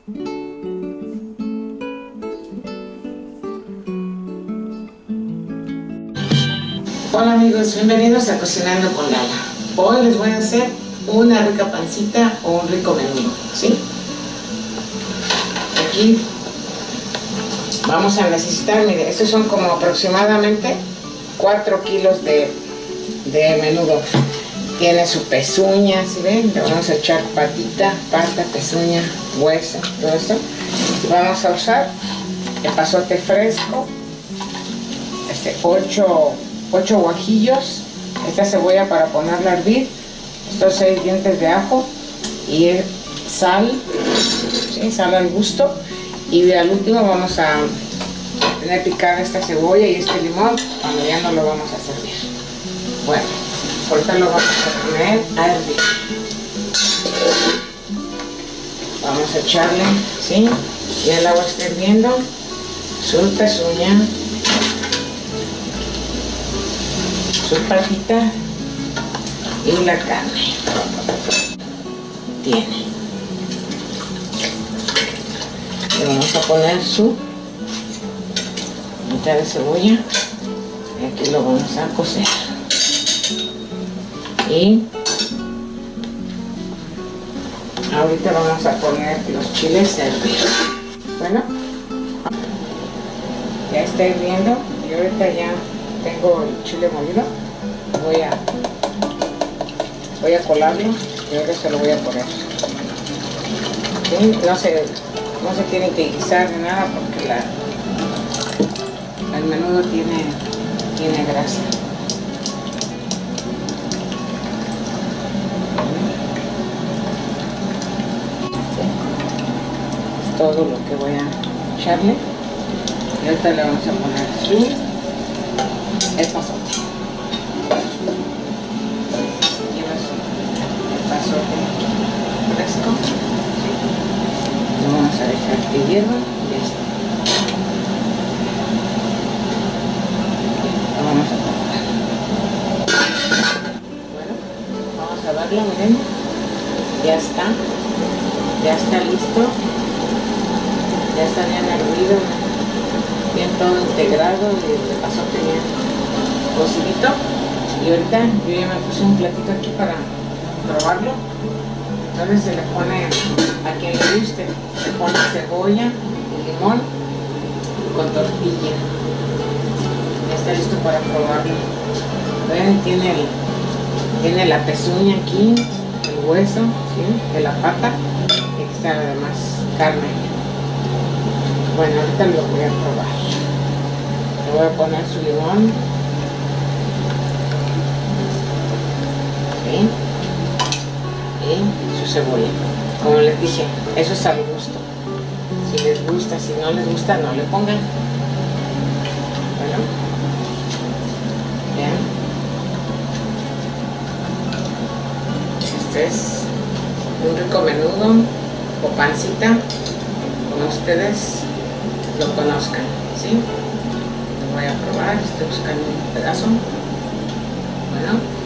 Hola amigos, bienvenidos a Cocinando con Lala. Hoy les voy a hacer una rica pancita o un rico menudo, ¿sí? Aquí vamos a necesitar, miren, estos son como aproximadamente 4 kilos de menudo. Tiene su pezuña, ¿sí ven? Le vamos a echar patita, pata, pezuña, hueso, todo esto. Vamos a usar epazote fresco, 8 guajillos, esta cebolla para ponerla a hervir, estos 6 dientes de ajo y sal, ¿sí? Sal al gusto. Y al último vamos a tener picada esta cebolla y este limón cuando ya no lo vamos a servir. Bueno, ahorita lo vamos a poner a hervir. Vamos a echarle, ¿sí? Ya el agua está hirviendo, su pezuña, su patita y la carne. Tiene. Le vamos a poner su mitad de cebolla y aquí lo vamos a cocer. Y ahorita vamos a poner los chiles a hervir. Bueno, ya está hirviendo y ahorita ya tengo el chile molido. Voy a colarlo y ahora se lo voy a poner. ¿Sí? No se tiene que guisar ni nada porque el menudo tiene grasa. Es todo lo que voy a echarle. Y ahorita le vamos a poner el epazote. Lleva su epazote fresco. Lo vamos a dejar que hierva y ya está. Lo vamos a cortar. Bueno, vamos a darle, miren. Ya está listo. Ya está bien hervido, bien todo integrado, el epazote bien cocidito. Y ahorita yo ya me puse un platito aquí para probarlo. Entonces se le pone, a quien le guste, se pone cebolla y limón con tortilla. Ya está listo para probarlo. Ven, tiene la pezuña aquí, el hueso, ¿sí? De la pata, y aquí está además carne. Bueno, ahorita lo voy a probar. Le voy a poner su limón. ¿Sí? Y su cebolla. Como les dije, eso es al gusto. Si les gusta, si no les gusta, no le pongan. Bueno, vean. Este es un rico menudo o pancita, como ustedes lo conozcan, ¿sí? Lo voy a probar, estoy buscando un pedazo. Bueno.